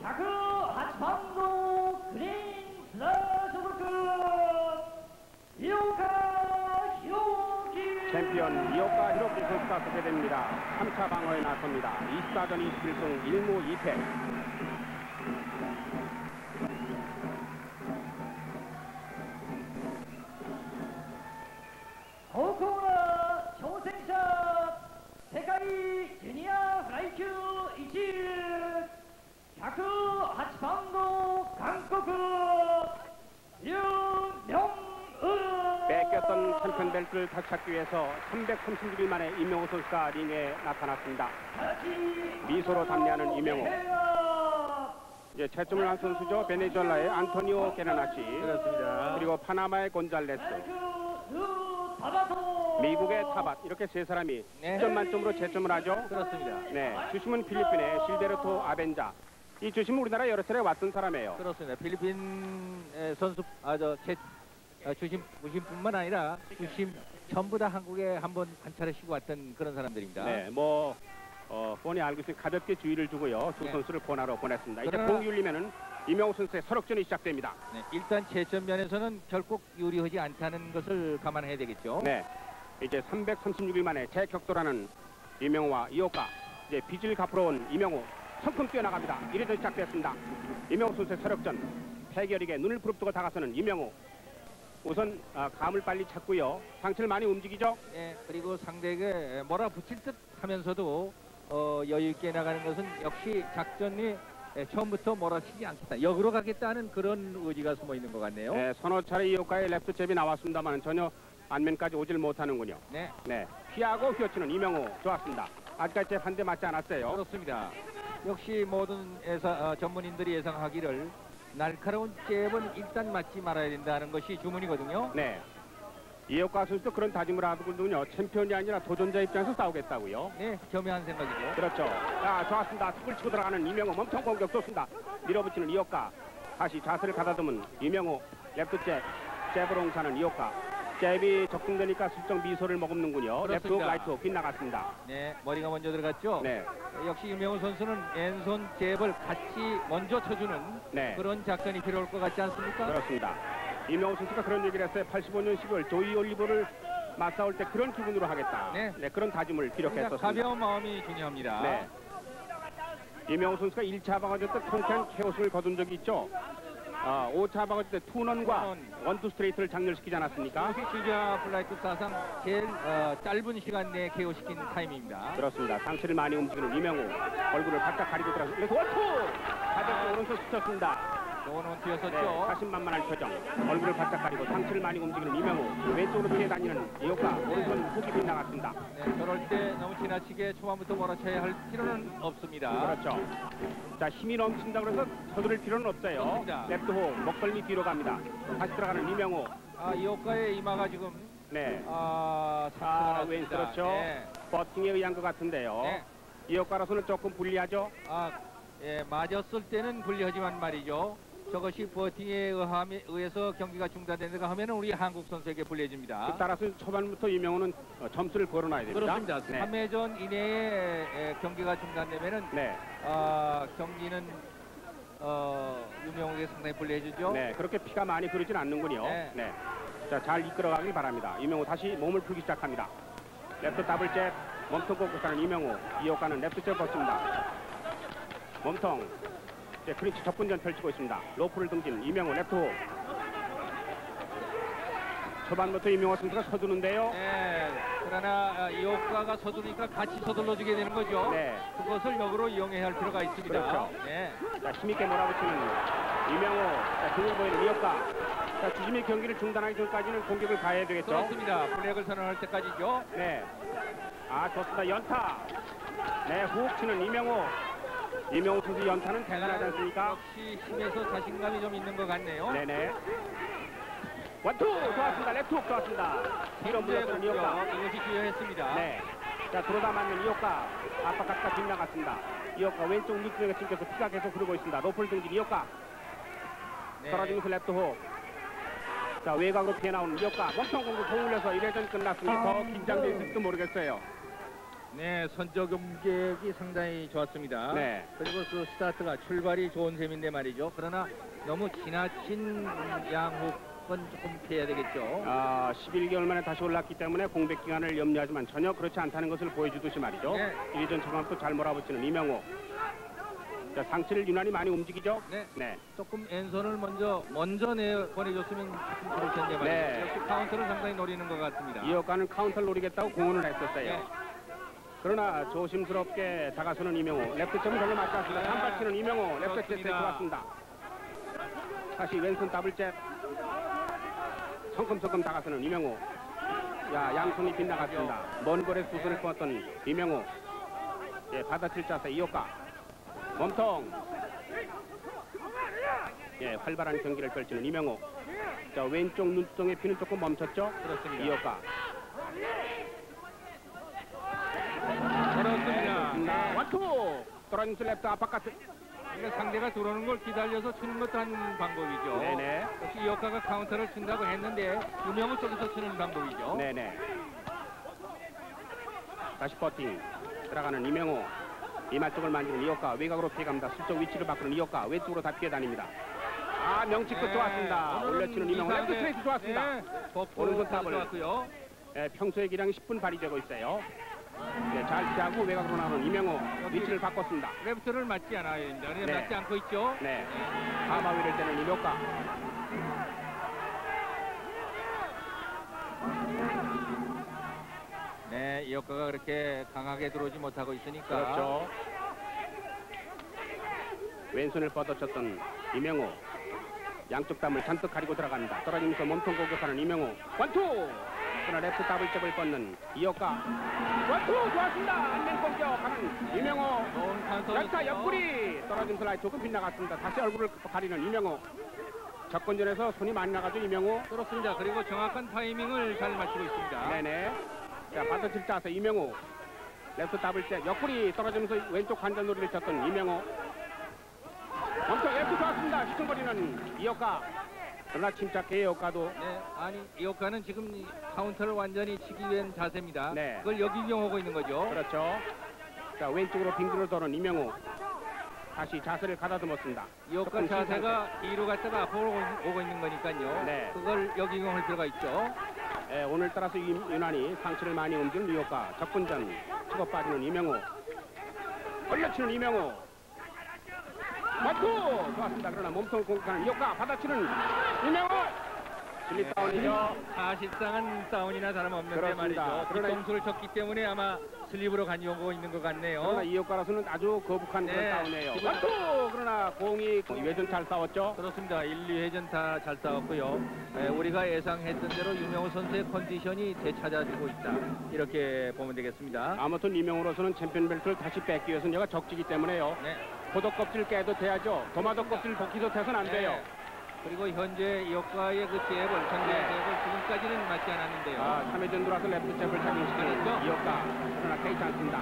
자크 하치방도 그린 슬라소브크 이오카 히로키 챔피언 이오카 히로키 선수가 소개됩니다. 3차 방어에 나섭니다. 24전 21승 1무 2패. 오코라挑戦者 세계 주니어 플라이級 1 108방도 한국 윤명은 뺏겼던 챔피언 벨트를 다시 찾기 위해서 336일 만에 이명호 선수가 링에 나타났습니다. 미소로 답례하는 이명호. 이제 채점을 한 선수죠. 베네수엘라의 안토니오 게나나시. 그렇습니다. 그리고 파나마의 곤잘레스. 미국의 타밧. 이렇게 세 사람이 네. 10점 만점으로 채점을 하죠. 그렇습니다. 네, 주심은 필리핀의 실베르토 아벤자. 이 주심은 우리나라 여러 차례 왔던 사람이에요. 그렇습니다. 필리핀 선수 주심뿐만 아니라 주심 전부 다 한국에 한번 관찰에 쉬고 왔던 그런 사람들입니다. 네, 뻔히 알고 있으니 가볍게 주의를 주고요. 두 네. 선수를 권하러 보냈습니다. 이제 그러나- 공이 울리면은 이명호 선수의 설역전이 시작됩니다. 네, 일단 채점 면에서는 결국 유리하지 않다는 것을 감안해야 되겠죠. 네, 이제 336일 만에 재격돌하는 이명호와 이오카. 이제 빚을 갚으러 온 이명호 성큼 뛰어나갑니다. 1회전 시작됐습니다. 이명호 선수의 설역전. 패결에게 눈을 부릅뜨고 다가서는 이명호. 우선 감을 빨리 찾고요. 상체를 많이 움직이죠. 네, 그리고 상대에게 몰아붙일 듯 하면서도 여유 있게 나가는 것은 역시 작전이 처음부터 몰아치지 않겠다. 역으로 가겠다는 그런 의지가 숨어 있는 것 같네요. 네, 서너 차례 이오카의 레프트 잽이 나왔습니다만 전혀 안면까지 오질 못하는군요. 네, 네, 피하고 휘어치는 이명호 좋았습니다. 아직까지 잽 한 대 맞지 않았어요. 그렇습니다. 역시 모든 전문인들이 예상하기를 날카로운 잽은 일단 맞지 말아야 된다는 것이 주문이거든요. 네, 이오카 선수도 그런 다짐을 하더군요. 챔피언이 아니라 도전자 입장에서 싸우겠다고요. 네, 겸허한 생각이죠. 그렇죠. 자, 좋았습니다. 툭을 치고 들어가는 이명호 멈춰 공격 쏘습니다. 밀어붙이는 이오카. 다시 자세를 가다듬은 이명호. 레프트 잽으로 응사는 이오카. 잽이 적중되니까 슬쩍 미소를 머금는군요. 레프트 그렇습니다. 라이트 빗나갔습니다. 네, 머리가 먼저 들어갔죠. 네, 역시 유명훈 선수는 왼손 잽을 같이 먼저 쳐주는 네. 그런 작전이 필요할 것 같지 않습니까? 그렇습니다. 이명호 선수가 그런 얘기를 했어요. 85년 10월 조이 올리버를 맞싸울 때 그런 기분으로 하겠다. 네. 그런 다짐을 기록했었습니다. 가벼운 마음이 중요합니다. 네. 이명호 선수가 1차 방어전 때 통쾌한 케오스를 거둔 적이 있죠. 5차 방어전 때 투넌과 원투 스트레이트를 장렬시키지 않았습니까? 이것이 주자 플라이트 사상 제일 짧은 시간 내에 KO시킨 타임입니다. 그렇습니다. 상체를 많이 움직이는 이명호. 얼굴을 바짝 가리고 들어서 그래서 원투! 가볍게 오른손 스쳤습니다. 좋은 원투였었죠. 네, 자신만만한 표정. 얼굴을 바짝 가리고 상체를 많이 움직이는 이명호. 왼쪽으로 피해다니는 이오카. 오른손 훅이 빗나갔습니다. 네, 저럴 때 너무 지나치게 초반부터 몰아쳐야 할 필요는 없습니다. 그렇죠. 자, 힘이 넘친다고 해서 서두를 필요는 없어요. 그렇습니다. 레프트 호, 목덜미 뒤로 갑니다. 다시 들어가는 이명호. 이호카의 이마가 지금 네. 왼 그렇죠. 네. 버팅에 의한 것 같은데요. 네. 이호카로서는 조금 불리하죠. 예, 맞았을 때는 불리하지만 말이죠. 저것이 버팅에 의해서 경기가 중단된다고 하면 우리 한국 선수에게 불리해집니다. 따라서 초반부터 이명호는 점수를 걸어놔야 됩니다. 그렇습니다. 네. 3회전 이내에 경기가 중단되면은 네. 경기는 유명하게 상당히 불리해지죠. 네, 그렇게 피가 많이 흐르진 않는군요. 네. 자, 잘 이끌어가길 바랍니다. 이명호 다시 몸을 풀기 시작합니다. 레프트 더블 잽, 몸통 꽂고 가는 이명호. 이호카는 레프트 잽 벗습니다. 몸통. 이제 크린치 접근전 펼치고 있습니다. 로프를 등진 이명호 레프트 호. 초반부터 이명호 선수가 서두는데요. 네, 그러나 이호카가 서두르니까 같이 서둘러주게 되는 거죠. 네. 그것을 역으로 이용해야 할 필요가 있습니다. 그렇죠. 네. 자, 힘있게 몰아붙이는 이명호. 자, 등을 보이는 이호카. 자, 주심이 경기를 중단하기 전까지는 공격을 가해야 되겠죠. 그렇습니다. 블랙을 선언할 때까지죠. 네. 좋습니다. 연타. 네, 훅 치는 이명호. 이명호 선수 연타는 대단하지 않습니까? 역시 힘에서 자신감이 좀 있는 것 같네요. 네네. 원투 좋았습니다. 레프트 훅 좋았습니다. 뒤로 물러서는 이호카. 이것이 주요했습니다. 네. 자, 들어다 맞는 이호카. 압박각까 빗나갔습니다. 이호카 왼쪽 밑쪽에 튕겨서 피가 계속 흐르고 있습니다. 로플 등진 이호카. 네. 떨어지면서 레프트 훅. 자, 외곽으로 피해 나오는 이호카. 멍청 공격 공 올려서 1회전 끝났으니 더 긴장돼 있을지도 모르겠어요. 네, 선적 공격이 상당히 좋았습니다. 네. 그리고 그 스타트가 출발이 좋은 셈인데 말이죠. 그러나 너무 지나친 양훅은 조금 피해야 되겠죠. 11개월 만에 다시 올랐기 때문에 공백 기간을 염려하지만 전혀 그렇지 않다는 것을 보여주듯이 말이죠. 네. 이전 처럼 또 잘 몰아붙이는 이명호. 자, 상체를 유난히 많이 움직이죠. 네. 네. 조금 왼손을 먼저 보내줬으면 조금 좋을 텐데 말이죠. 네. 역시 카운터를 상당히 노리는 것 같습니다. 이어가는 카운터를 노리겠다고 공언을 했었어요. 네. 그러나 조심스럽게 다가서는 이명호. 레프트 점은 별로 맞지 않습니다. 네. 한발 치는 이명호. 레프트 그렇습니다. 제트 좋았습니다. 다시 왼손 더블 잽. 성큼성큼 다가서는 이명호. 야, 양손이 빗나갔습니다. 먼 거리에 두 손을 뻗었던 이명호. 예, 받아칠 자세 이어가. 몸통. 예, 활발한 경기를 펼치는 이명호. 자, 왼쪽 눈동의 피는 조금 멈췄죠? 그렇습니다. 이어가. 그렇습니다. 원투! 떨어진 랩트 아파까지. 그러니까 상대가 들어오는 걸 기다려서 치는 것도 한 방법이죠. 네네. 역시 이어카가 카운터를 친다고 했는데 유명우 쪽에서 치는 방법이죠. 네네. 다시 버팅. 들어가는 이명호. 이마 쪽을 만지는 이어가 외곽으로 피해갑니다. 수적 위치를 바꾸는 이어가 왼쪽으로 다 피해 다닙니다. 명치 끝 좋았습니다. 올려치는 이명호. 레프트 스트레이트 좋았습니다. 오른손 탑을. 좋았고요. 평소의 기량이 10분 발휘되고 있어요. 네, 잘 피하고 외곽으로 나오는 이명호. 위치를 바꿨습니다. 레프트를 맞지 않아야 됩니다. 네. 맞지 않고 있죠. 네. 가마위를 떼는 이명가. 네, 이어카가 그렇게 강하게 들어오지 못하고 있으니까. 그렇죠. 왼손을 뻗어쳤던 이명호. 양쪽 담을 잔뜩 가리고 들어갑니다. 떨어지면서 몸통 공격하는 이명호. 원투! 그러나 레프트 더블잽을 뻗는 이어가. 원투! 좋았습니다. 안면 공격하는 이명호. 좋은 카운터. 연타 옆구리. 떨어진 슬라이드 조금 빗나갔습니다. 다시 얼굴을 가리는 이명호. 접근전에서 손이 많이 나가죠 이명호. 그렇습니다. 그리고 정확한 타이밍을 잘 맞추고 있습니다. 네네. 자, 받아칠 자세 이명호. 레프트 더블잽 옆구리 떨어지면서 왼쪽 관절놀이를 쳤던 이명호. 엄청 레프트 좋았습니다. 시청거리는 이어가. 그러나 침착해 이어가도. 네, 아니 이어카는 지금 이 카운터를 완전히 치기 위한 자세입니다. 네. 그걸 역이용하고 있는 거죠. 그렇죠. 자, 왼쪽으로 빙글을 도는 이명호. 다시 자세를 가다듬었습니다. 이어카 조금 자세가 뒤로 갔다가 앞으로 오고 있는 거니까요. 네. 그걸 역이용할 필요가 있죠. 예, 오늘따라서 유난히 상체를 많이 옮기는 이어가. 접근전 치고 빠지는 이명호. 올려치는 이명호. 맞고 좋았습니다. 그러나 몸통 공격하는 이어가 받아치는 이명호. 실리 다운이죠. 사실상은 다운이나 다름없는데 그렇습니다. 말이죠. 그러나 뒤통수를 쳤기 때문에 아마 슬립으로 간주하고 있는 것 같네요. 그러나 이어가라서는 아주 거북한 네. 그런 다운이에요. 지금- 맞고 그러나 공이 외전 잘 싸웠죠. 그렇습니다. 1, 2회전 다 잘 싸웠고요. 우리가 예상했던 대로 유명호 선수의 컨디션이 되찾아지고 있다. 이렇게 보면 되겠습니다. 아무튼 이명호로서는 챔피언 벨트를 다시 뺏기 위해서는 얘가 적지기 때문에요. 네. 도덕 껍질 깨도 돼야죠. 도마도 껍질 벗기도 돼서는 안 돼요. 그리고 현재 이어카의 그 잽을, 현재 잽을 지금까지는 맞지 않았는데요. 3회전 들어와서 레프트 잽을 착용시키는 그렇죠. 이어가. 그러나 페이지 않습니다.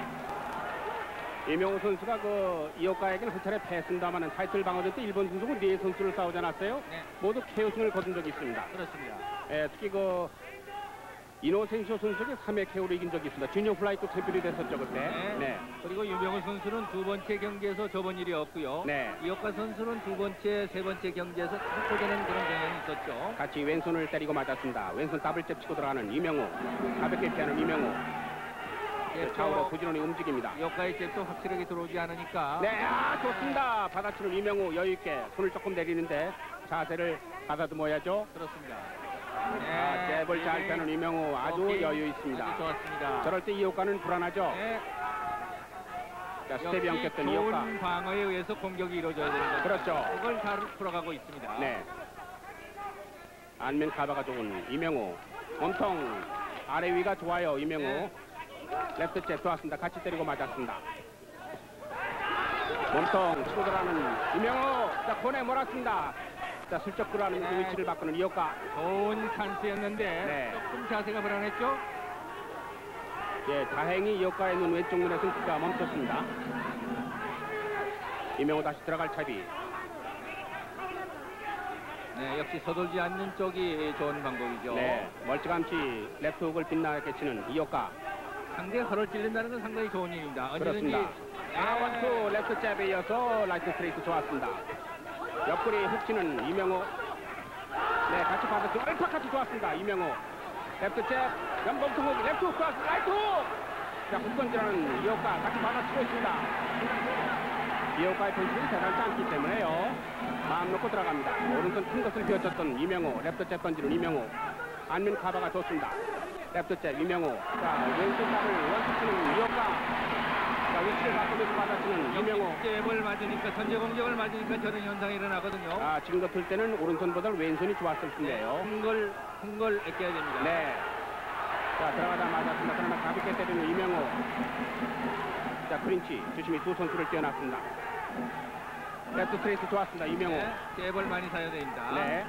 이명호 선수가 그 이어가에게는 한 차례 패했습니다만 타이틀 방어전 때 일본 선수고 4 선수를 싸우지 않았어요? 네. 모두 KO승을 거둔 적이 있습니다. 그렇습니다. 특히 그 이노센쇼 선수에게 3회 KO를 이긴 적이 있습니다. 주니어 플라이트 챔피언이 됐었죠 그때. 네. 그리고 유명호 선수는 두 번째 경기에서 접은 일이 없고요. 네. 이어카 선수는 두 번째, 세 번째 경기에서 탈포되는 그런 경향이 있었죠. 같이 왼손을 때리고 맞았습니다. 왼손 더블잽 치고 들어가는 이명호. 가볍게 피하는 이명호. 좌우로 부지런히 움직입니다. 이어카의 잽도 확실하게 들어오지 않으니까. 네, 좋습니다. 받아치는 이명호 여유 있게 손을 조금 내리는데 자세를 가다듬어야죠. 그렇습니다. 잽을 잘 펴는 이명호 아주 오케이. 여유 있습니다. 아주 좋았습니다. 저럴 때 이호가는 불안하죠. 네. 자, 스텝이 역시 엉켰던 이호가. 좋은 방어에 의해서 공격이 이루어져야 되는 거죠. 그렇죠. 그걸 잘 풀어가고 있습니다. 네. 안면 카바가 좋은 이명호. 몸통 아래 위가 좋아요. 이명호. 네. 레프트 잽 좋았습니다. 같이 때리고 맞았습니다. 몸통 치고 들어가는 이명호. 자, 코너에 몰았습니다. 자, 슬쩍 들어가는 그 위치를 바꾸는 이호가. 좋은 찬스였는데 네. 조금 자세가 불안했죠? 예, 다행히 이호가의 눈 왼쪽 눈에 승기가 멈췄습니다. 이명호 다시 들어갈 차비. 네, 역시 서돌지 않는 쪽이 좋은 방법이죠. 네, 멀찌감치 레프트 훅을 빛나게 치는 이호가. 상대 허를 찔린다는 건 상당히 좋은 일입니다. 언제든지 그렇습니다. 원투 레프트 잽에 이어서 라이트 스트레이트 좋았습니다. 옆구리 훅 치는 이명호. 네, 같이 받았죠. 알파까지 좋았습니다. 이명호. 레프트 잽, 연봉통 훅, 레프트 훅 좋았습니다. 라이트 훅! 자, 훅 던지라는 이호가 같이 받아치고 있습니다. 이호가의 펀치는 대단치 않기 때문에요. 마음 놓고 들어갑니다. 오른손 큰 것을 비워쳤던 이명호. 레프트 잽 던지는 이명호. 안면 카바가 좋습니다. 레프트 잽 이명호. 자, 왼손 잡을 원투 치는 이호가. 자, 위치를 바꾸면서 받아치는 이명호. 잽을 맞으니까 전제 공격을 맞으니까 저런 현상이 일어나거든요. 아, 지금 같을 때는 오른손보다 왼손이 좋았을 텐데요. 큰걸 아껴야 됩니다. 네. 자, 들어가다 맞았습니다. 그러나 가볍게 때리는 이명호. 자, 크린치 조심히 두 선수를 뛰어났습니다. 레프트 스트레이트 좋았습니다. 이명호. 네, 잽을 많이 사야 됩니다. 네.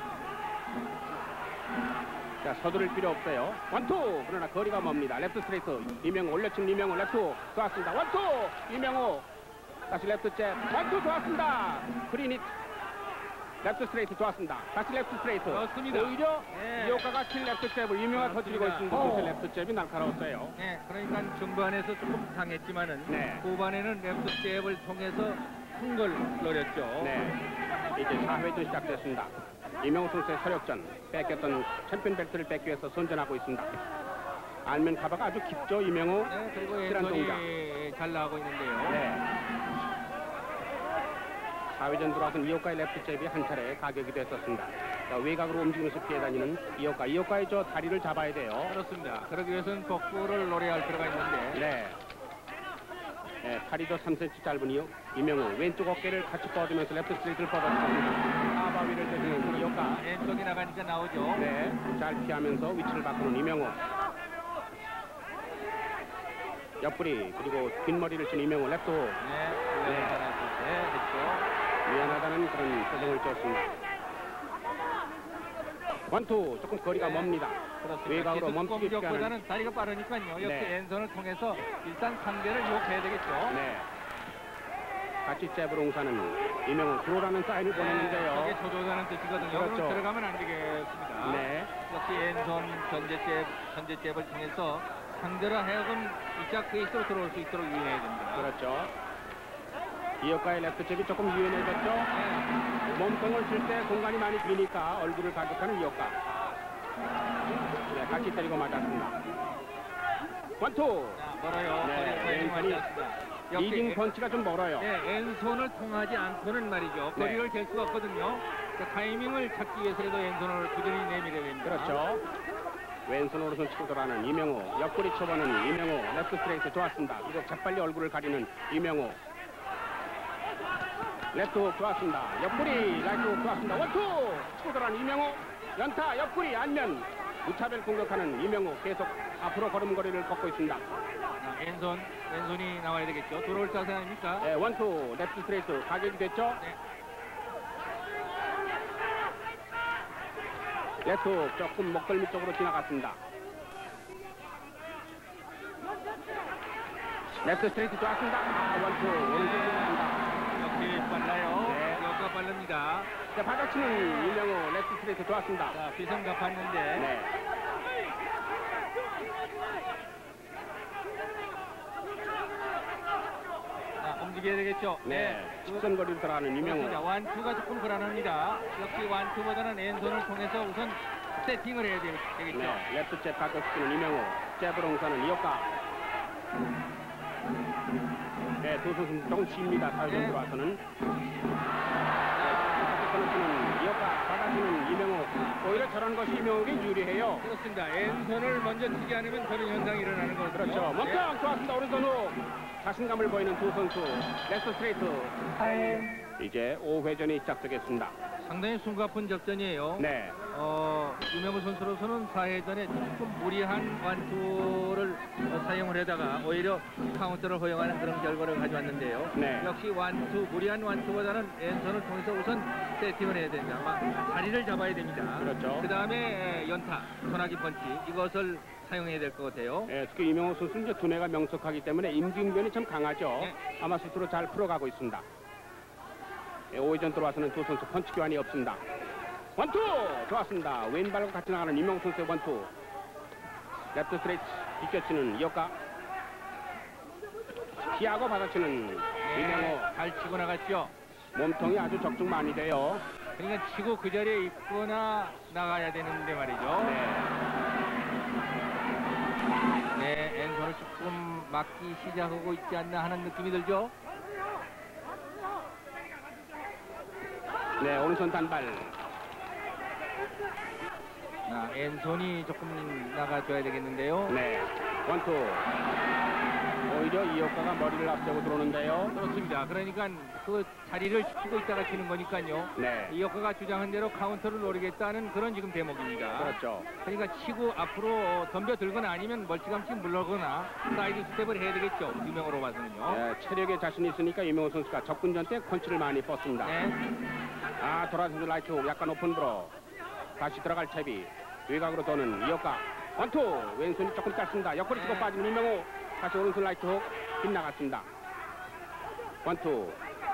자, 서두를 필요 없어요. 원투! 그러나 거리가 멉니다. 레프트 스트레이트. 이명호 올려친 이명호 레프트 좋았습니다. 원투! 이명호. 다시 레프트 잽. 원투 좋았습니다. 크리닛. 레프트 스트레이트 좋았습니다. 다시 레프트 스트레이트. 좋습니다. 오히려 네. 이호가가 칠 레프트 잽을 이명호가 터뜨리고 있습니다. 그래서 레프트 잽이 날카로웠어요. 네, 그러니까 중반에서 조금 상했지만은 네. 후반에는 레프트 잽을 통해서 큰 걸 노렸죠. 네. 이제 4회전 시작됐습니다. 이명호 선수의 서력전. 뺏겼던 챔피언 벨트를 뺏기 위해서 선전하고 있습니다. 알면 카바가 아주 깊죠, 이명호. 네, 그리고 실한 동작. 왼손이 잘 나가고 있는데요. 네. 4회전 들어와선 이호가의 레프트 잽이 한 차례 가격이 됐었습니다. 자, 외곽으로 움직이면서 피해 다니는 이호가. 이호가의 저 다리를 잡아야 돼요. 그렇습니다. 그러기 위해서는 복부를 노려야 할 필요가 있는데 네. 네, 팔이 더 3cm 짧은 이명호. 왼쪽 어깨를 같이 뻗으면서 레프트 스트레이트를 뻗었습니다. 하바 위를 대주는 이호가. 왼쪽이 나가니까 나오죠. 네, 잘 피하면서 위치를 바꾸는 이명호. 옆구리 그리고 뒷머리를 친 이명호 레프트 훅. 네, 네. 네, 됐죠. 미안하다는 그런 표정을 지었습니다. 원투 조금 거리가 멉니다. 그렇습니다. 외곽으로 계속 멈추기 쉽게 하는. 공격보다는 다리가 빠르니까요. 역시 네. 왼손을 통해서 일단 상대를 유혹해야 되겠죠. 네. 같이 잽으로 옹사는 이명호 들어오라는 사인을 저게 보내는데요. 조조자는 뜻이거든요. 그렇죠. 그럼 들어가면 안 되겠습니다. 네. 역시 왼손 전제잽을 통해서 상대로 하여금 이짝 페이스로 들어올 수 있도록 유인해야 됩니다. 그렇죠. 이호가의 레프트 잽이 조금 유연해졌죠. 네. 몸통을 쓸 때 공간이 많이 비니까 얼굴을 가격하는 이호가. 네, 같이 때리고 맞았습니다. 원투. 자, 멀어요. 네, 거리가 왼손이 맞지 않습니다. 역시 리딩 펀치가 좀 멀어요. 네, 왼손을 통하지 않고는 말이죠. 네. 거리를 잴 수가 없거든요. 그 타이밍을 찾기 위해서라도 왼손을 꾸준히 내밀어야 됩니다. 그렇죠. 왼손 오른손 치고 돌아가는 이명호. 옆구리 쳐보는 이명호. 레프트 스트레이트 좋았습니다. 그리고 재빨리 얼굴을 가리는 이명호. 레프트 훅 좋았습니다. 옆구리 라이트 훅 좋았습니다. 원투 치고 돌아가는 이명호. 연타 옆구리 안면. 무차별 공격하는 이명호. 계속 앞으로 걸음걸이를 걷고 있습니다. 자, 왼손이 나와야 되겠죠. 들어올 자세 아닙니까? 네, 원투 레프트 스트레이트 가격이 됐죠. 네. 레프트 훅 조금 목덜미 쪽으로 지나갔습니다. 레프트 스트레이트 좋았습니다. 원투 오른손 지나갑니다. 역시 빨라요. 네. 여기가 빠릅니다. 자, 받아치는 이명호 레프트 스트레이트 좋았습니다. 자, 비선 갚았는데. 네. 자, 움직여야 되겠죠. 네. 직선거리로 들어가는 그렇습니다. 이명호. 완투가 조금 불안합니다. 역시 완투보다는 왼손을 통해서 우선 세팅을 해야 되겠죠. 네. 레프트 잽 가격시키는 이명호. 잽으로 응사는 이호가. 네, 두 선수 조금 쉽니다. 사회전 네. 들어와서는. 끊어주는 이호가 받아주는 이명호. 오히려 저런 것이 이명호에게 유리해요. 그렇습니다. 왼손을 먼저 치지 않으면 그런 현상이 일어나는 거죠. 그렇죠. 멈춰 좋았습니다. 오른손 후. 자신감을 보이는 두 선수. 레프트 스트레이트. 이제 5회전이 시작되겠습니다. 상당히 숨가쁜 접전이에요. 네. 유명우 선수로서는 4회전에 조금 무리한 완투를 사용을 하다가 오히려 카운터를 허용하는 그런 결과를 가져왔는데요. 네. 역시 무리한 완투보다는 왼손을 통해서 우선 세팅을 해야 됩니다. 다리를 잡아야 됩니다. 그렇죠. 그 다음에 연타, 소나기 펀치 이것을 사용해야 될 것 같아요. 네, 특히 이명호 선수는 이제 두뇌가 명석하기 때문에 임기응변이 참 강하죠. 네. 아마 스스로 잘 풀어가고 있습니다. 네, 5회전 들어와서는 두 선수 펀치 교환이 없습니다. 원투! 좋았습니다. 왼발과 같이 나가는 이명호 선수의 원투. 레프트 스트레이트 비껴치는 이호가. 피하고 받아치는 이명호. 잘 치고 나갔죠. 몸통이 아주 적중 많이 돼요. 그러니까 치고 그 자리에 있거나 나가야 되는데 말이죠. 네, 왼손을 조금 막기 시작하고 있지 않나 하는 느낌이 들죠. 네, 오른손 단발. 왼손이 조금 나가줘야 되겠는데요. 네, 원투. 오히려 이효과가 머리를 앞세고 들어오는데요. 그렇습니다. 그러니까 그 자리를 지키고 있다가 치는 거니까요. 네, 이 효과가 주장한 대로 카운터를 노리겠다는 그런 지금 대목입니다. 그렇죠. 그러니까 치고 앞으로 덤벼들거나 아니면 멀찌감치 물러거나 사이드 스텝을 해야 되겠죠. 유명으로 봐서는요. 네, 체력에 자신이 있으니까 이명호 선수가 접근전 때 펀치를 많이 뻗습니다. 네. 돌아서는 라이트 훅, 약간 오픈 브로. 다시 들어갈 채비. 외곽으로 도는 이효과. 원투. 왼손이 조금 짧습니다. 옆구리 치고 빠지는 이명호. 다시 오른손 라이트 훅. 빗나갔습니다. 원투.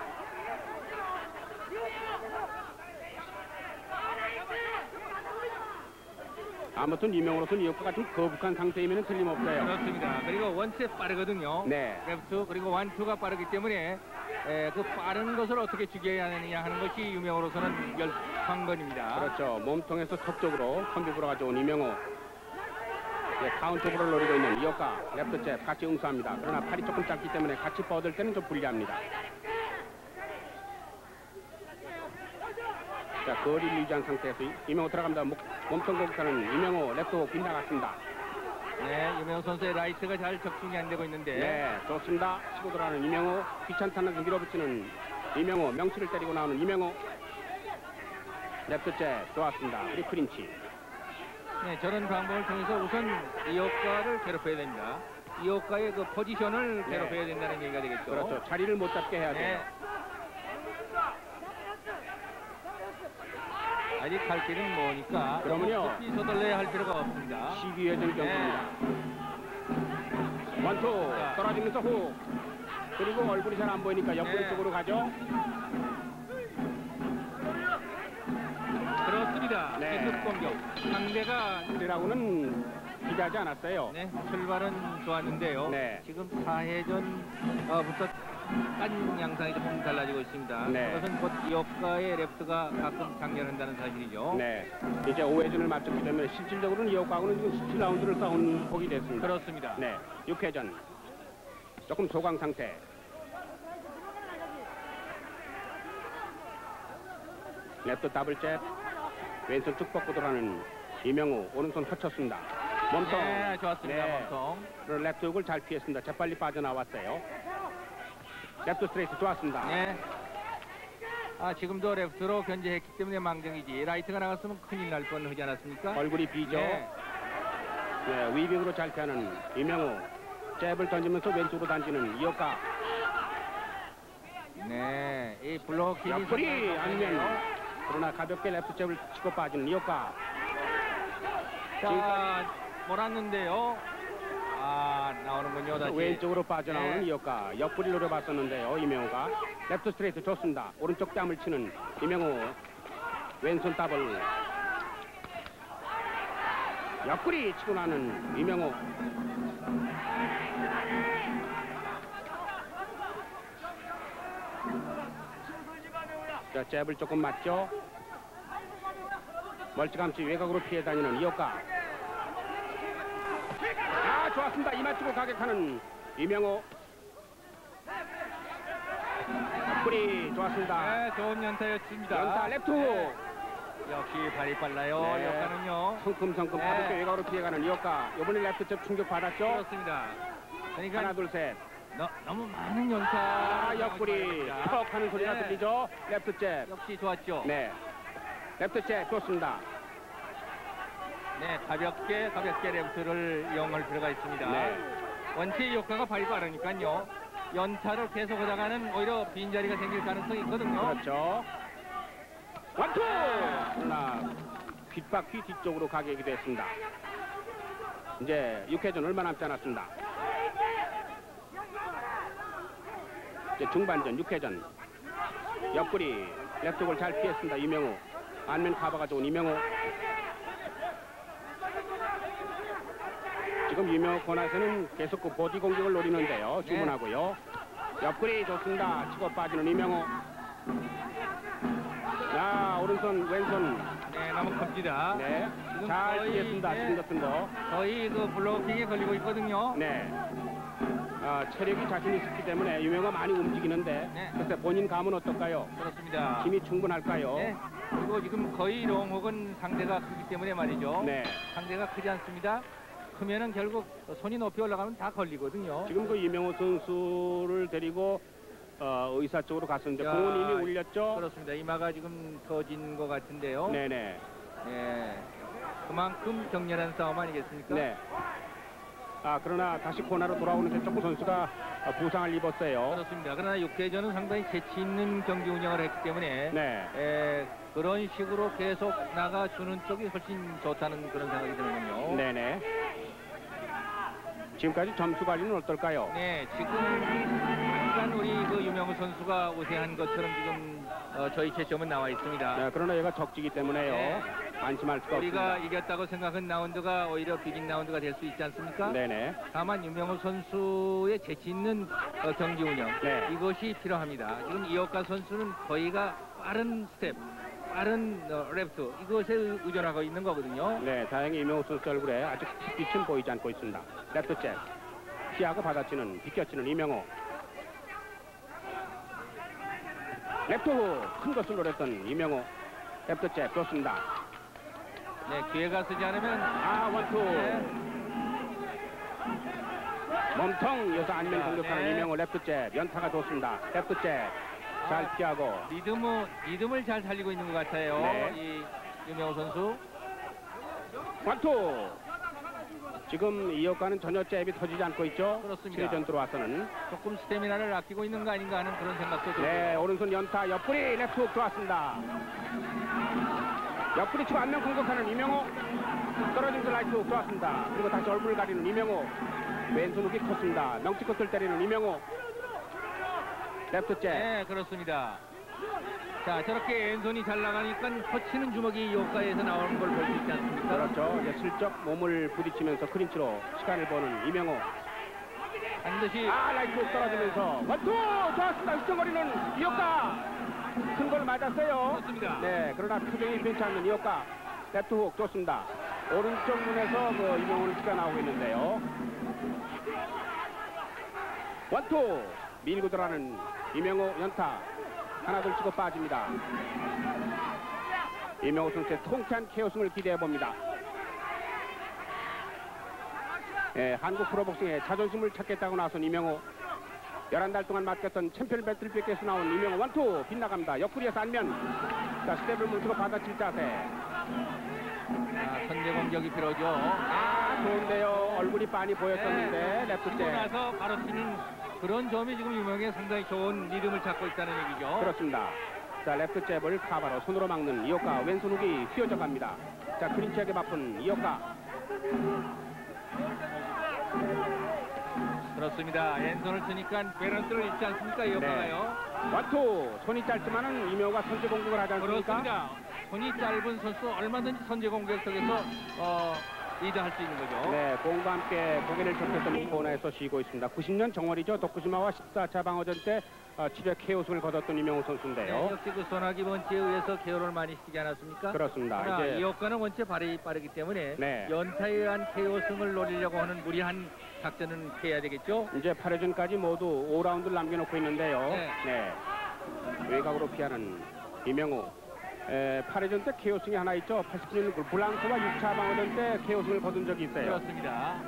아무튼 이명호로서는 이효과가 좀 거북한 상태이면 틀림없어요. 그렇습니다. 그리고 원스텝 빠르거든요. 네. 레프트 그리고 원투가 빠르기 때문에 그 빠른 것을 어떻게 죽여야 하느냐 하는 것이 유명으로서는 관건입니다. 그렇죠. 몸통에서 턱 쪽으로 컴비브로 가져온 이명호. 네, 카운터브를 노리고 있는 이효과. 레프트 잽 같이 응수합니다. 그러나 팔이 조금 짧기 때문에 같이 뻗을 때는 좀 불리합니다. 자, 거리를 유지한 상태에서 이명호 들어갑니다. 몸통 공격하는 이명호. 레프트 훅 빗나갔습니다. 네, 유명 선수의 라이트가 잘 적중이 안 되고 있는데. 네, 좋습니다. 치고 들어가는 이명호. 귀찮다는 듯 밀어붙이는 이명호. 명치를 때리고 나오는 이명호. 레프트 잽 좋았습니다. 그리고 크린치. 네, 저런 방법을 통해서 우선 이 효과를 괴롭혀야 됩니다. 이 효과의 그 포지션을 네. 괴롭혀야 된다는 얘기가 되겠죠. 그렇죠. 자리를 못 잡게 해야 돼요. 네. 아직 갈 길은 머니까 그러면요. 깊이 서둘러야 할 필요가 없습니다. 시기회전 경기입니다. 원투 떨어지면서 훅. 그리고 얼굴이 잘 안 보이니까 옆구리 네. 쪽으로 가죠. 그렇습니다. 네. 기습 공격. 상대가 우리라고는 기대하지 않았어요. 네, 출발은 좋았는데요. 네. 지금 4회전부터 깐 양상이 조금 달라지고 있습니다. 네. 그것은 곧 이효과의 레프트가 가끔 장렬한다는 사실이죠. 네. 이제 5회전을 마쳤기 때문에 실질적으로는 이효과하고는 지금 17라운드를 싸운 폭이 됐습니다. 그렇습니다. 네. 6회전. 조금 소강 상태. 랩도 더블 잽. 왼손 쭉 뻗고 들어가는 이명호. 오른손 허쳤습니다. 몸통. 네, 좋았습니다. 네. 몸통. 그리고 랩트 훅을 잘 피했습니다. 재빨리 빠져나왔어요. 랩트 스트레이트 좋았습니다. 네. 지금도 레프트로 견제했기 때문에 망정이지. 라이트가 나갔으면 큰일 날 뻔하지 않았습니까? 얼굴이 비죠. 네. 네, 위빙으로 잘 피하는 이명호. 잽을 던지면서 왼쪽으로 던지는 이효과. 네, 이 블로킹이 옆구리 상당히 안면. 그러나 가볍게 랩트 잽을 치고 빠지는 이효과. 자, 몰았는데요. 나오는군요. 다시. 왼쪽으로 빠져나오는 네. 이효과. 옆구리 노려봤었는데요. 이명호가. 랩트 스트레이트 좋습니다. 오른쪽 뺨을 치는 이명호. 왼손 더블. 옆구리 치고 나는 이명호. 자, 잽을 조금 맞죠. 멀찌감치 외곽으로 피해 다니는 이효과. 좋았습니다. 이마 치고 가격하는 이명호. 옆구리 좋았습니다. 네, 좋은 연타였습니다. 연타 랩투. 네. 역시 발이 빨라요. 네. 효과는요. 성큼성큼 네. 가볍게 외곽으로 피해가는 이효과. 이번에 랩트 잽 충격 받았죠. 그렇습니다. 그러니까 하나 둘 셋. 너무 많은 연타. 옆구리 턱 하는 소리가 네. 들리죠. 랩트 잽. 역시 좋았죠. 네. 랩트 잽 좋습니다. 네, 가볍게 레프트를 이용할 필요가 있습니다. 네. 원체 효과가 발이 빠르니까요. 연타를 계속 하다가는 오히려 빈자리가 생길 가능성이 있거든요. 그렇죠. 원투. 그러나 뒷바퀴 뒤쪽으로 가격이 됐습니다. 이제 6회전 얼마 남지 않았습니다. 이제 중반전 6회전. 옆구리 랩쪽을 잘 피했습니다. 이명호. 안면 카버가 좋은 이명호. 지금 이명호 코너에서는 계속 그 보디 공격을 노리는데요. 네. 주문하고요. 옆구리 좋습니다. 치고 빠지는 이명호. 자, 오른손, 왼손. 네, 너무 큽니다. 네. 지금 잘 거의, 피했습니다. 네. 지금 같은 거. 거의 그 블로킹에 걸리고 있거든요. 네. 체력이 자신 있었기 때문에 이명호가 많이 움직이는데 네. 글쎄 본인 감은 어떨까요? 그렇습니다. 힘이 충분할까요? 네. 그리고 지금 거의 롱혹은 상대가 크기 때문에 말이죠. 네. 상대가 크지 않습니다. 크면은 결국 손이 높이 올라가면 다 걸리거든요. 지금 그 이명호 선수를 데리고 의사 쪽으로 갔었는데 자, 공은 이미 올렸죠? 그렇습니다. 이마가 지금 터진 것 같은데요. 네네. 예. 그만큼 격렬한 싸움 아니겠습니까? 네. 그러나 다시 코너로 돌아오는 최정구 선수가 부상을 입었어요. 그렇습니다. 그러나 6회전은 상당히 재치 있는 경기 운영을 했기 때문에 네. 그런 식으로 계속 나가주는 쪽이 훨씬 좋다는 그런 생각이 드는군요. 네네. 지금까지 점수 관리는 어떨까요? 네, 지금 약간 우리 그 유명우 선수가 우세한 것처럼 지금 저희 채점은 나와 있습니다. 네, 그러나 얘가 적지기 때문에요. 네. 안심할 수가 우리가 없습니다. 이겼다고 생각한 라운드가 오히려 비긴 라운드가 될 수 있지 않습니까? 네네. 다만 유명우 선수의 재치 있는 경기 운영 네. 이것이 필요합니다. 지금 이호카 선수는 거의가 빠른 스텝, 빠른 레프트 이것에 의존하고 있는 거거든요. 네, 다행히 이명호 선수 얼굴에 아직 빛은 보이지 않고 있습니다. 레프트 잽. 피하고 받아치는, 비껴치는 이명호. 레프트 훅, 큰 것을 노렸던 이명호. 레프트 잽 좋습니다. 네, 기회가 쓰지 않으면 원투. 네. 몸통 여기서 안면 자, 공격하는 네. 이명호 레프트 잽. 연타가 좋습니다. 레프트 잽. 잘 피하고. 리듬을 잘 살리고 있는 것 같아요. 네. 이 유명우 선수. 원투. 지금 이호가는 전혀 잽이 터지지 않고 있죠. 그렇습니다. 7회전 들어와서는. 조금 스태미나를 아끼고 있는 거 아닌가 하는 그런 생각도 들고요. 네, 오른손 연타 옆구리 레프트 훅 들어왔습니다. 옆구리 치고 안면 공격하는 이명호. 떨어진 라이트 훅 들어왔습니다. 그리고 다시 얼굴을 가리는 이명호. 왼손 훅이 컸습니다. 명치끝을 때리는 이명호. 레프트 잽. 네, 그렇습니다. 자, 저렇게 왼손이 잘 나가니까 거치는 주먹이 요가에서 나오는 걸 볼 수 있지 않습니까? 그렇죠. 이제 슬쩍 몸을 부딪히면서 크린치로 시간을 버는 이명호. 반드시 라이트 훅 떨어지면서 원투 좋았습니다. 휘청거리는 이호가. 큰 걸 맞았어요. 그렇습니다. 네, 그러나 표정이 변치 않는 이호가. 레프트 훅 좋습니다. 오른쪽 문에서 그 이명호는 피가 나오고 있는데요. 원투 밀고 들어가는 이명호 연타. 하나 둘 치고 빠집니다. 이명호 선수의 통쾌한 KO승을 기대해봅니다. 예, 한국 프로복싱의 자존심을 찾겠다고 나선 이명호. 11달 동안 맡겼던 챔피언 배틀백에서 나온 이명호 원투 빗나갑니다. 옆구리에서 안면. 자, 스텝을 물고 받아칠 자세. 선제 공격이 필요죠. 좋은데요. 얼굴이 빤히 보였었는데 레프트 치고 잽. 나서 바로 치는 그런 점이 지금 유명에 상당히 좋은 리듬을 찾고 있다는 얘기죠. 그렇습니다. 자, 레프트 잽을 카바로 손으로 막는 이호카. 왼손 훅이 휘어져 갑니다. 자, 크린치하게 바쁜 이호카. 그렇습니다. 왼손을 쓰니까 밸런스를 잃지 않습니까? 이 효과가요. 원투 손이 짧지만은 이명호가 선제 공격을 하지 않습니까? 그렇습니다. 손이 짧은 선수 얼마든지 선제 공격 속에서 리드할 수 있는 거죠. 네, 공과 함께 고개를 젓겠던 코너에서 쉬고 있습니다. 90년 정월이죠. 도쿠시마와 14차 방어전 때 7회 KO승을 거뒀던 이명호 선수인데요. 네, 역시 그 소나기 번치에 의해서 KO를 많이 시키지 않았습니까? 그렇습니다. 그러나 이제 이 효과는 원체 발이 빠르기 때문에 네. 연타에 의한 KO승을 노리려고 하는 무리한 작전은 피해야 되겠죠. 이제 8회전까지 모두 5라운드를 남겨놓고 있는데요. 네. 외곽으로 피하는 이명호. 8회전 때 KO승이 하나 있죠. 89년 블랑크와 6차 방어전 때 KO승을 거둔 적이 있어요. 그렇습니다.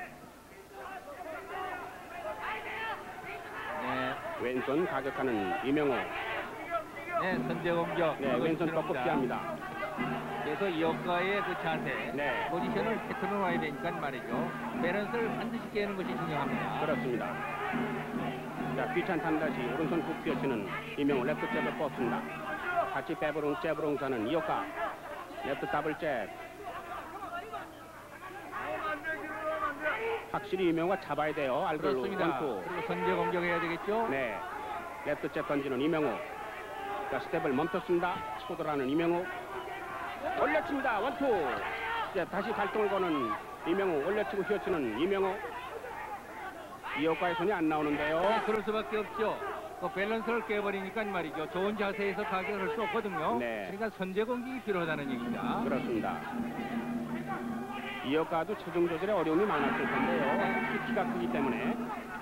네, 왼손 가격하는 이명호. 네, 선제 공격. 네, 왼손 꺾고 피합니다. 그래서 이 효과의 그 자세, 네. 포지션을 패턴을 와야 되니까 말이죠. 밸런스를 반드시 깨는 것이 중요합니다. 그렇습니다. 자, 귀찮단 다시 오른손 훅 펴치는 이명호. 레프트 잽을 뻗습니다. 같이 빼브롱 잽으로 사는 이호카. 레프트 더블 잽. 확실히 이명호가 잡아야 돼요. 알글로 그렇습니다. 원투. 그리고 선제 공격해야 되겠죠. 네. 레프트 잽 던지는 이명호. 자, 스텝을 멈췄습니다. 치고 들어가는 이명호. 올려칩니다. 원투. 이제 다시 발동을 거는 이명호 올려치고 휘어치는 이명호. 이호가의 손이 안 나오는데요. 네, 그럴 수밖에 없죠. 그 밸런스를 깨버리니까 말이죠. 좋은 자세에서 타격을 할 수 없거든요. 네. 그러니까 선제 공격이 필요하다는 얘기입니다. 그렇습니다. 이호가도 체중 조절에 어려움이 많았을 텐데요. 키가 크기 때문에.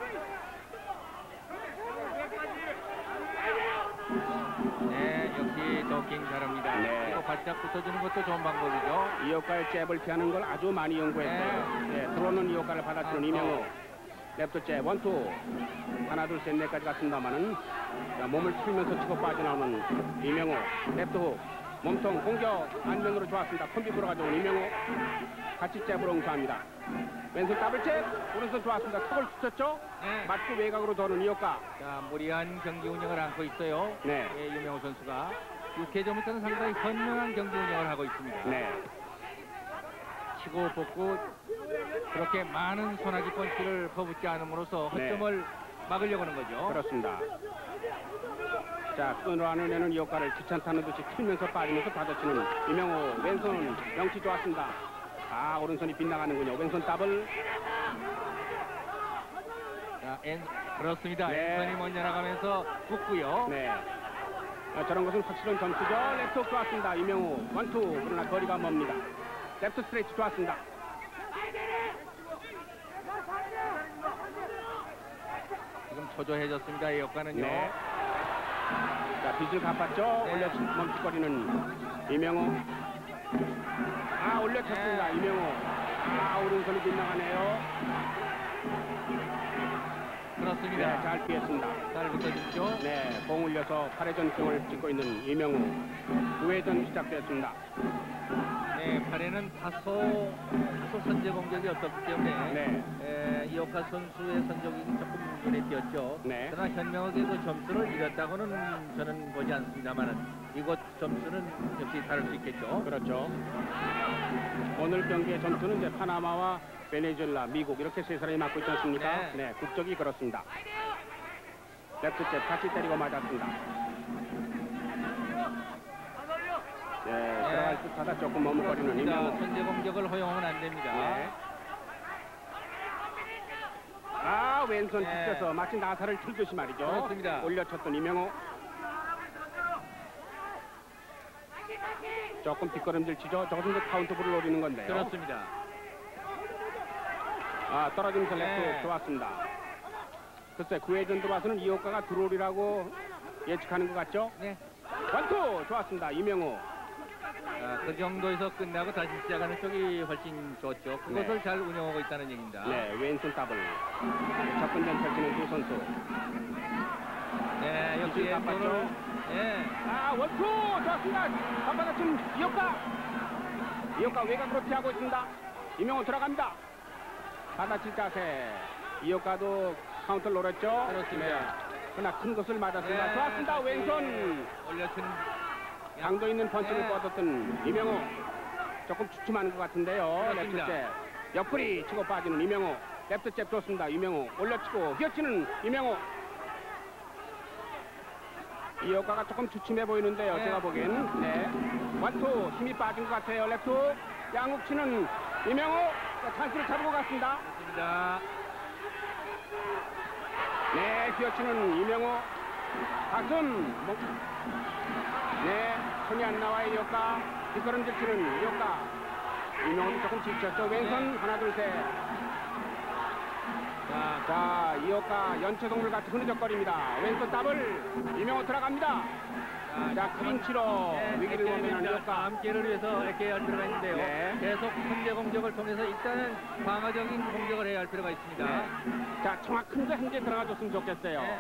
네, 역시 더킹 잘합니다. 네. 그리고 바짝 붙어주는 것도 좋은 방법이죠. 이호가의 잽을 피하는 걸 아주 많이 연구했어요. 네, 들어오는 이호가를 받아치는 이명호. 랩트 잽 원투. 하나 둘 셋 넷까지 갔습니다만은 몸을 풀면서 치고 빠져나오는 이명호. 랩트 훅. 몸통 공격 안면으로 좋았습니다. 콤비브로 가져온 이명호. 같이 잽으로 응수합니다. 왼손 더블 잽. 오른손 좋았습니다. 턱을 붙였죠. 네. 맞고 외곽으로 도는 이호가. 자, 무리한 경기 운영을 안고 있어요. 네. 예, 유명호 선수가 6회전부터는 상당히 현명한 경기 운영을 하고 있습니다. 네. 치고 뽑고 그렇게 많은 소나기 펀치를 퍼붓지 않음으로써 네. 허점을 막으려고 하는 거죠. 그렇습니다. 자, 끊어안으려는 이호가를 귀찮다는 듯이 틀면서 빠지면서 받아치는 이명호. 왼손 명치 좋았습니다. 아, 오른손이 빗나가는군요. 왼손 더블. 자, 그렇습니다. 네. 왼손이 먼저 나가면서 붙고요. 네. 저런 것은 확실한 점수죠. 랩트 훅 좋았습니다. 이명호 원투. 그러나 거리가 멉니다. 랩트 스트레이트 좋았습니다. 지금 초조해졌습니다. 이 효과는요. 네. 자, 빚을 갚았죠. 네. 올려 멈칫거리는 이명호. 아, 올려쳤습니다. 네. 이명호. 아, 오른손이 빗나가네요. 그렇습니다. 네, 잘 피했습니다. 잘 붙어주죠. 네, 공 올려서 8회전 경을 찍고 있는 이명호. 9회전 시작됐습니다. 네, 8회는 다소 선제 공격이 없었기 때문에 네. 이호카 선수의 선적이 조금 눈에 띄었죠. 네. 그러나 현명하게도 점수를 잃었다고는 저는 보지 않습니다만은 이곳 점수는 역시 다를 수 있겠죠. 그렇죠. 오늘 경기의 점수는 이제 파나마와 베네수엘라, 미국 이렇게 세 사람이 맡고 있지 않습니까? 네. 네, 국적이 그렇습니다. 레프트 잽 다시 때리고 맞았습니다. 네, 들어갈 듯하다 조금 머뭇거리는 이명호. 선제 공격을 허용하면 안 됩니다. 네. 아, 왼손 네. 찢겨서 마치 나사를 틀듯이 말이죠. 그렇습니다. 올려쳤던 이명호. 조금 뒷걸음질 치죠. 저것은 이제 카운터볼을 노리는 건데요. 그렇습니다. 아, 떨어지면서 네. 랩트 좋았습니다. 글쎄, 9회전 들어와서는 이호가가 들어오리라고 예측하는 것 같죠? 네. 원투 좋았습니다. 이명호. 그 정도에서 끝나고 다시 시작하는 쪽이 훨씬 좋죠. 그것을 네. 잘 운영하고 있다는 얘기입니다. 네, 왼손 더블. 접근전 펼치는 두 선수. 네, 역시 기술 왼손을 깜빡죠? 네. 아, 원투 좋았습니다. 한바닥쯤 이호가. 이호가 외곽으로 피하고 있습니다. 이명호 들어갑니다. 받아칠 자세. 이호가도 카운터를 노렸죠? 그렇습니다. 네. 그러나 큰 것을 맞았습니다. 네, 좋았습니다. 다시 왼손. 올려친 강도 있는 펀치를 네. 뻗었던 이명호. 조금 주춤하는 것 같은데요. 그렇습니다. 랩트 잽. 옆구리 치고 빠지는 이명호. 랩트 잽 좋습니다. 이명호. 올려치고 휘어치는 이명호. 이 효과가 조금 주춤해 보이는데요. 네. 제가 보기엔. 네. 원투 힘이 빠진 것 같아요. 랩투. 양욱 치는 이명호. 자, 찬스를 잡고 갔습니다. 그렇습니다. 네, 휘어치는 이명호. 가슴. 네, 손이 안 나와요. 이 효과. 뒷걸음질 치는 이 효과. 이명호도 조금 지쳤죠. 왼손 네. 하나 둘 셋. 자, 이 효과 연체동물 같이 흐느적거립니다. 왼손 더블. 이명호 들어갑니다. 자, 크린치로 위기를 모면한 이 효과. 다음 기회를 위해서 이렇게 할 필요가 있는데요. 네. 계속 선제 공격을 통해서 일단은 방어적인 공격을 해야 할 필요가 있습니다. 네. 자, 정확한 데 한 개 들어가줬으면 좋겠어요. 네.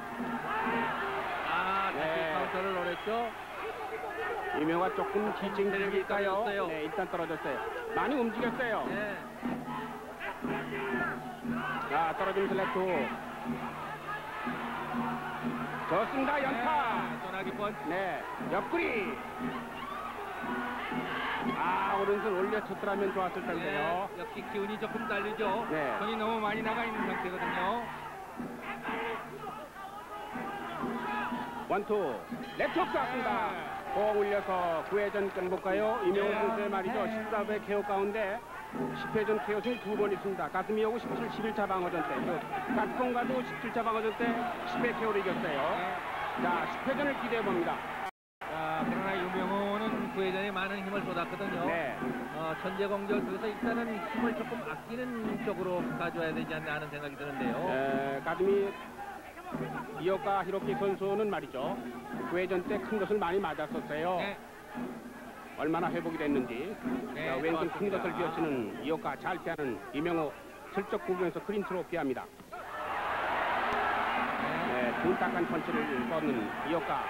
다시 네. 카운터를 노렸죠. 이명호가 조금 지친 기력일까요? 떨어졌어요. 네, 일단 떨어졌어요. 많이 움직였어요. 네. 자, 떨어지면서 랩투. 좋습니다. 연타. 소나기 펀치. 네, 옆구리. 아, 오른손 올려쳤더라면 좋았을 텐데요. 네, 역시 기운이 조금 딸리죠. 네. 손이 너무 많이 나가 있는 상태거든요. 원투. 랩투 쐈습니다. 공 올려서 9회전 끝볼까요? 이명호 네. 선수의 말이죠. 14회 KO 가운데 10회전 KO승이 2번 있습니다. 가슴이 오고 17, 11차 방어전 때. 가스통과도 17차 방어전 때 10회 KO를 이겼어요. 자, 10회전을 기대해 봅니다. 자, 그러나 유명호는 9회전에 많은 힘을 쏟았거든요. 네. 천재공격 그래서 일단은 힘을 조금 아끼는 쪽으로 가져야 되지 않나 하는 생각이 드는데요. 가슴이 이오카 히로키 선수는 말이죠. 9회전 때 큰 것을 많이 맞았었어요. 네. 얼마나 회복이 됐는지. 네, 자, 왼손 큰 좋았습니다. 것을 비워치는 이오카 잘 피하는 이명호 슬쩍 굽으면서 클린트로 피합니다. 네, 둔탁한 펀치를 뻗는 이오카.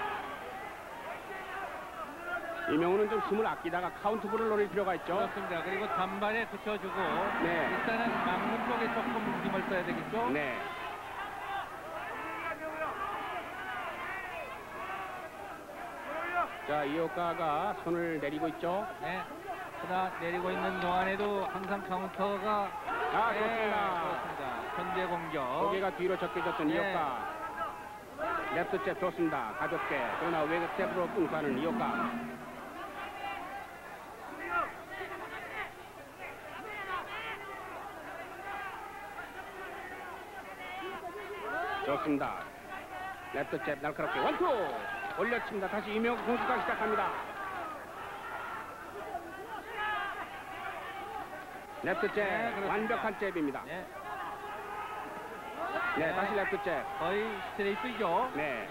이명호는 좀 힘을 아끼다가 카운트볼을 노릴 필요가 있죠. 그렇습니다. 그리고 단발에 붙여주고 네. 일단은 막는 쪽에 조금 힘을 써야 되겠죠. 네. 자, 이오카가 손을 내리고 있죠. 네. 그러나 내리고 있는 동안에도 항상 카운터가 좋습니다. 그렇습니다. 천재 공격. 고개가 뒤로 적게졌던 네. 이오카. 레프트 잽 좋습니다. 가볍게. 그러나 외곽 잽으로 뚱사는 이오카. 좋습니다. 레프트 잽 날카롭게 원투 올려칩니다. 다시 이명호 선수가 시작합니다. 레프트 잽 그렇습니다. 완벽한 잽입니다. 네. 네, 다시 레프트 잽. 거의 스트레이트죠. 네.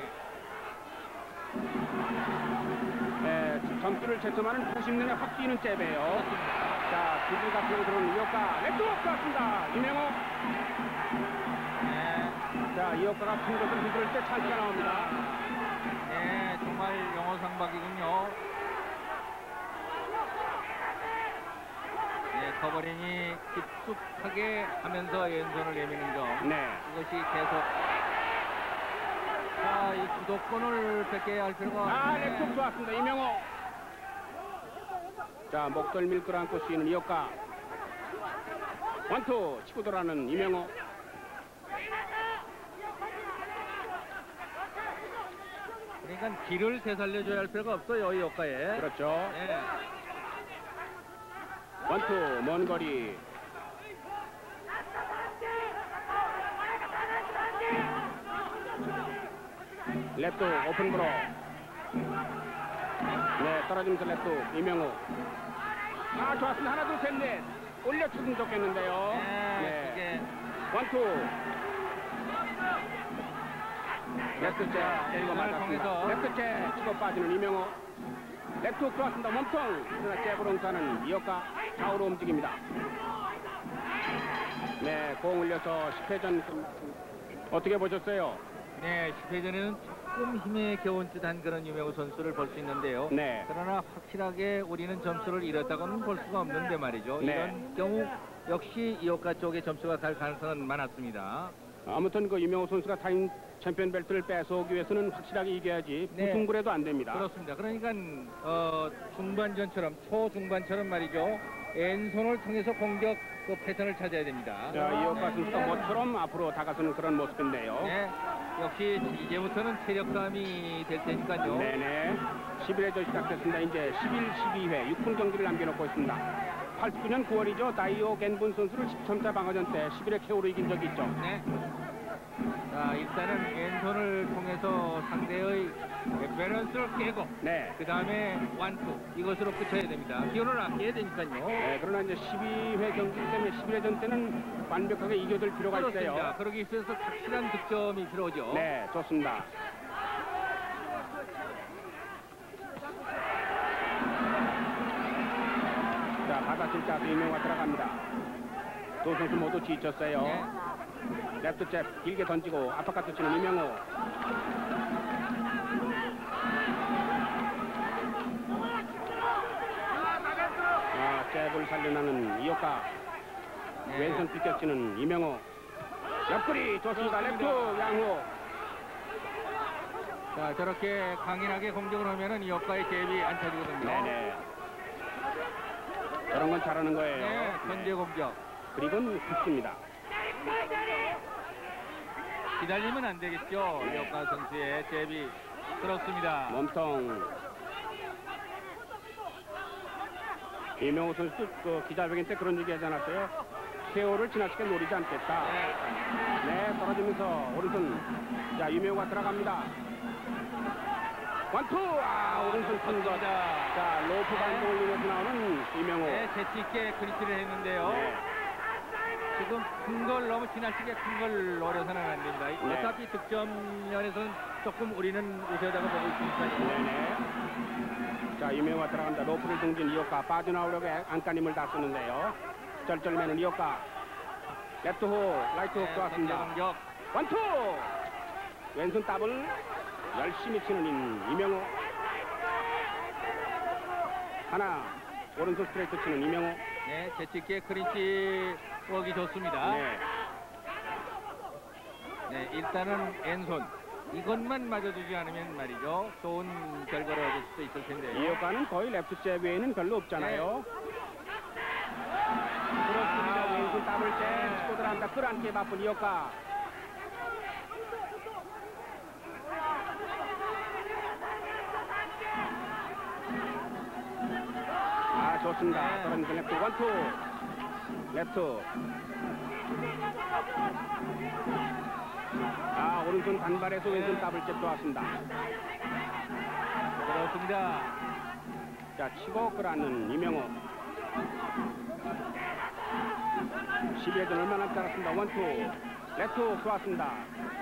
네, 점수를 채점하는 90년에 확 뛰는 잽이에요. 자, 두줄 같은 들어오는 이오카 레프트 좋았습니다. 이명호. 네. 자, 이오카가 큰 것을 휘두를 때 찬스가 나옵니다. 네, 정말 영어 상박이군요. 네, 커버링이 깊숙하게 하면서 왼손을 내미는 점. 네. 이것이 계속 이 주도권을 뺏겨야 할 필요가 레프트 좋았습니다. 이명호. 자, 목덜 밀 끌어안고 쉬는 이오카. 원투 치고 돌아는 이명호. 그러니까 길을 되살려줘야 할 필요가 없어요, 이 효과에. 그렇죠. 네. 원투 먼 거리. 랩도 오픈 브로. 네, 떨어지면서 랩도 이명호. 좋았습니다. 하나, 둘, 셋, 넷. 올려주면 좋겠는데요. 네, 이게 원투. 랩도 째 때리고 맞았습니다. 랩도 째 치고 빠지는 이명호. 랩도 좋았습니다. 몸통. 그러나 잽으로 응사는 이어가 좌우로 움직입니다. 네, 공 올려서 10회전 어떻게 보셨어요? 네, 10회전에는 조금 힘에 겨운 듯한 그런 유명호 선수를 볼 수 있는데요. 네. 그러나 확실하게 우리는 점수를 잃었다고는 볼 수가 없는데 말이죠. 네. 이런 경우 역시 이호카 쪽에 점수가 갈 가능성은 많았습니다. 아무튼 그 이명호 선수가 타임 챔피언 벨트를 뺏어오기 위해서는 확실하게 이겨야지 네. 무승부래도 안 됩니다. 그렇습니다. 그러니까 중반전처럼 초중반처럼 말이죠. 왼손을 통해서 공격 그 패턴을 찾아야 됩니다. 자, 이어가 선수가 모처럼 앞으로 다가서는 그런 모습인데요. 네, 역시 이제부터는 체력 싸움이 될 테니까요. 네네. 11회전 시작됐습니다. 이제 11, 12회 6분 경기를 남겨놓고 있습니다. 89년 9월이죠. 다이오 겐분 선수를 10점차 방어전 때 11회 KO로 이긴 적이 있죠. 네. 자, 일단은 왼손을 통해서 상대의 밸런스를 깨고 네. 그 다음에 완투 이것으로 끝쳐야 됩니다. 기운을 아껴야 되니까요. 네, 그러나 이제 12회 경기 때문에 11회전 때는 완벽하게 이겨줄 필요가 그렇습니다. 있어요. 그러기 위해서 확실한 득점이 필요하죠. 네, 좋습니다. 자, 받아칠 자 이명호가 들어갑니다. 두 선수 모두 지쳤어요. 네. 레프트 잽 길게 던지고 아파카트 치는 이명호. 잽을 살려나는 이호카. 네. 왼손 비껴치는 이명호. 옆구리 좋습니다. 레프트 양호. 자, 저렇게 강인하게 공격을 하면은 이 효과의 잽이 안 터지거든요. 네네. 저런 건 잘하는 거예요. 네, 전제 공격. 그리고는 굳습니다. 기다리면 안 되겠죠. 이 효과 선수의 잽이 그렇습니다. 몸통. 이명호 선수도 그 기자회견 때 그런 얘기 하지 않았어요? KO를 지나치게 노리지 않겠다. 네, 떨어지면서 오른손. 자, 이명호가 들어갑니다. 원투! 오른손 큰 것. 자, 로프 반동을 이용해서 나오는 이명호. 네, 재치있게 그리치를 했는데요. 네. 지금 큰 걸 너무 지나치게 큰 걸 노려서는 안 된다. 네. 어차피 득점면에서는 조금 우리는 우세하다고 보고 있으니까요. 네네. 자, 이명호가 들어간다. 로프를 등진 이호카 빠져나오려고 안간힘을 다 쓰는데요. 쩔쩔매는 이호카. 레프트 훅, 라이트 훅 좋았습니다. 공격. 원투! 왼손 더블 열심히 치는 이명호. 하나, 오른손 스트레이트 치는 이명호. 네, 재치있게 크린치 보기 좋습니다. 네. 네, 일단은 왼손 이것만 맞아주지 않으면 말이죠, 좋은 결과를 얻을 수도 있을 텐데요. 이호카는 거의 레프트 잽 외에는 별로 없잖아요. 그렇습니다. 왼손 더블 잽 치고 들어간다. 끌어안기에 바쁜 이호카. 좋습니다. 네. 떨어지는 레프트 원투. 레프트. 오른손 단발에서 왼손 더블잽 좋았습니다. 그렇습니다. 자, 치고 끌어안는 이명호. 12회전 얼마 남지 않았습니다. 원투. 레프트 좋았습니다.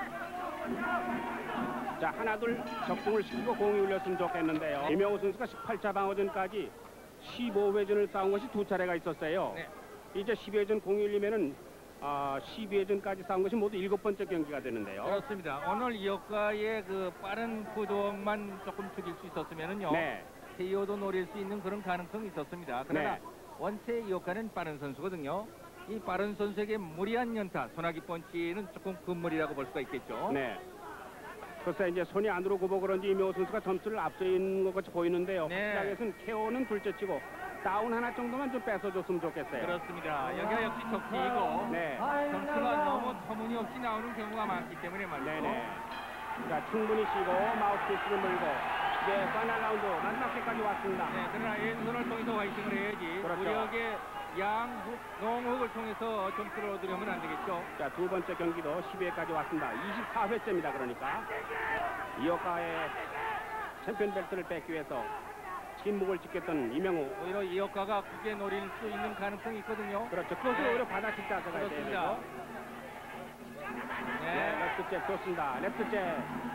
자, 하나 둘 적중을 시키고 공이 울렸으면 좋겠는데요. 이명호 선수가 18차 방어전까지 15회전을 싸운 것이 두 차례가 있었어요. 네. 이제 12회전 공이 울리면은 12회전까지 싸운 것이 모두 7번째 경기가 되는데요. 그렇습니다. 오늘 이어가의 그 빠른 구동만 조금 죽일 수 있었으면은요, 네. KO도 노릴 수 있는 그런 가능성이 있었습니다. 그러나 네. 원체 이어가는 빠른 선수거든요. 이 빠른 선수에게 무리한 연타, 소나기 펀치는 조금 금물이라고 볼 수가 있겠죠. 네. 글쎄 이제 손이 안으로 굽어 그런지 이명호 선수가 점수를 앞서 있는 것 같이 보이는데요. 네. 시작에서는 KO는 둘째 치고 다운 하나 정도만 좀 뺏어줬으면 좋겠어요. 그렇습니다. 여기가 역시 적기이고 네. 점수가 너무 터무니없이 나오는 경우가 많기 때문에 말이죠. 네네. 자, 충분히 쉬고 마우스피스를 물고 이제 파이널 라운드 마지막 회까지 왔습니다. 네, 그러나 왼손을 통해서 화이팅을 해야지. 그렇죠. 무력의 양훅, 농훅을 통해서 점수를 얻으려면 안 되겠죠. 자, 두 번째 경기도 12회까지 왔습니다. 24회째입니다. 그러니까 이어가의 챔피언 벨트를 뺏기 위해서 침묵을 지켰던 이명호. 오히려 이어가가 크게 노릴 수 있는 가능성이 있거든요. 그렇죠. 그것을 네. 오히려 받아칠 자세가 있어야 그렇습니다. 되죠. 네, 레프트 잽 좋습니다. 레프트 잽.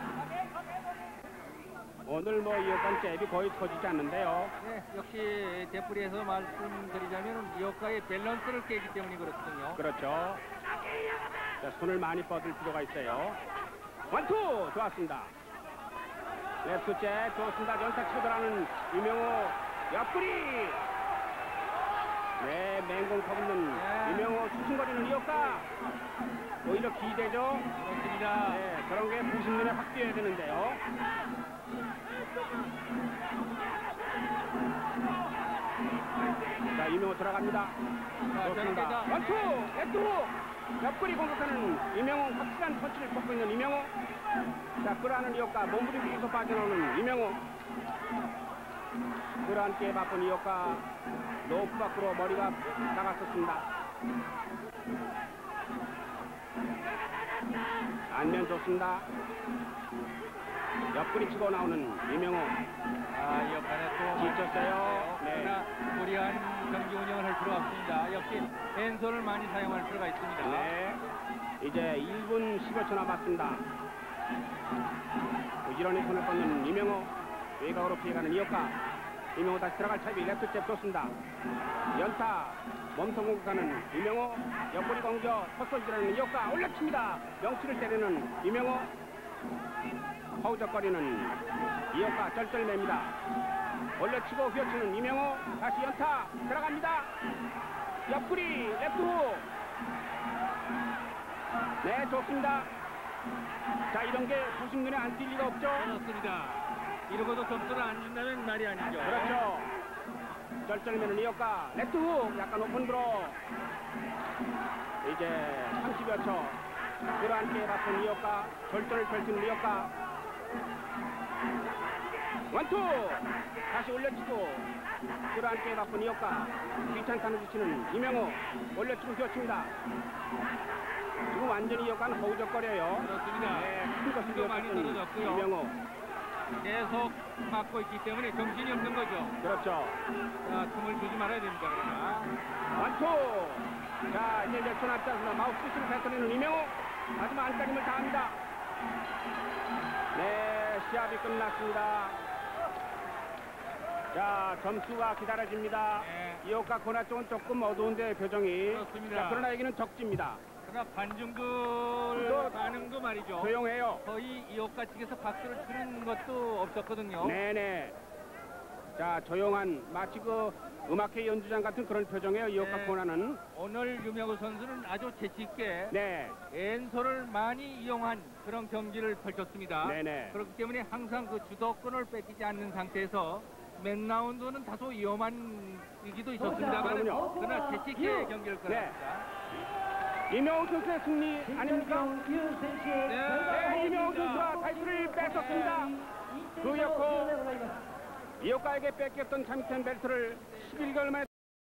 오늘 뭐 이어간 잽이 거의 터지지 않는데요. 네, 역시 데프리에서 말씀드리자면 이어가의 밸런스를 깨기 때문에 그렇거든요. 그렇죠. 자, 손을 많이 뻗을 필요가 있어요. 원투 좋았습니다. 레프트 잽 좋습니다. 연타 치고 들어가는 이명호 옆구리. 네, 맹공 터붓는 네. 이명호 수승거리는 이어가 오히려 기대죠. 그렇습니다. 네, 그런 게 부심눈에 확 띄어야 되는데요. 자, 이명호 들어갑니다. 좋습니다. 자, 원투! 레프트 훅! 옆구리 공격하는 이명호, 확실한 펀치를 뻗고 있는 이명호. 자, 끌어안는 이어가 몸부림치면서 빠져나오는 이명호. 끌어안기에 바쁜 이어가 로프 밖으로 머리가 나갔었습니다. 안면 좋습니다. 옆구리 치고 나오는 이명호. 이어간에 또 지쳤어요. 네. 그러나 무리한 경기 운영을 할 필요가 없습니다. 역시 왼손을 많이 사용할 필요가 있습니다. 네. 이제 1분 10여 초 남았습니다. 부지런히 손을 뻗는 이명호. 외곽으로 피해가는 이어카. 이명호 다시 들어갈 차비. 레프트 잽 좋습니다. 연타. 몸통 공격하는 이명호. 옆구리 공격. 헛손질하는 이어카. 올려칩니다. 명치를 때리는 이명호. 허우적거리는 이어카. 쩔쩔맵니다. 올려치고 휘어치는 이명호. 다시 연타. 들어갑니다. 옆구리. 레프트 훅. 네, 좋습니다. 자, 이런 게 부심 눈에 안 띌 리가 없죠? 그렇습니다. 이러고도 점수를 안 준다면 말이 아니죠. 그렇죠. 쩔쩔매는 이어가 레프트 훅 약간 오픈 드로. 이제 30여 초. 끌어안기에 바쁜 이어가 절전을 펼치는 이어가. 원투 다시 올려치고 끌어안게 바쁜 이호가 귀찮다는 지치는 이명호 올려치고 휘어칩니다. 지금 완전히 이호가는 허우적거려요. 그렇습니다. 네, 큰 것을 힘도 많이 휘어쳤던 떨어졌고요. 이명호. 계속 막고 있기 때문에 정신이 없는 거죠. 그렇죠. 자, 틈을 주지 말아야 됩니다. 그러나 원투. 자, 이제 몇 초 남지 않습니다. 마우스피스를 뱉어내는 이명호. 하지만 안타림을 당합니다. 네, 시합이 끝났습니다. 자, 점수가 기다려집니다. 네. 이호가 고나 쪽은 조금 어두운데 표정이. 그렇습니다. 자, 그러나 여기는 적집니다. 그러나 관중들 또 반응도 말이죠. 조용해요. 거의 이호가 측에서 박수를 치는 것도 없었거든요. 네네. 자, 조용한 마치 그 음악회 연주장 같은 그런 표정이에요. 이호가 네. 고나는. 오늘 유명우 선수는 아주 재치있게 네. 엔소를 많이 이용한 그런 경기를 펼쳤습니다. 네네. 그렇기 때문에 항상 그 주도권을 뺏기지 않는 상태에서 몇 라운드는 다소 위험한 위기도 있었습니다만 그럼요. 그러나 재치있게 경기를 끌었습니다. 이명호 선수의 승리 아닙니까? 네, 네, 이명호 선수가 타이틀을 뺏었습니다. 그였고 이호가에게 뺏겼던 챔피언 벨트를 11개월 만에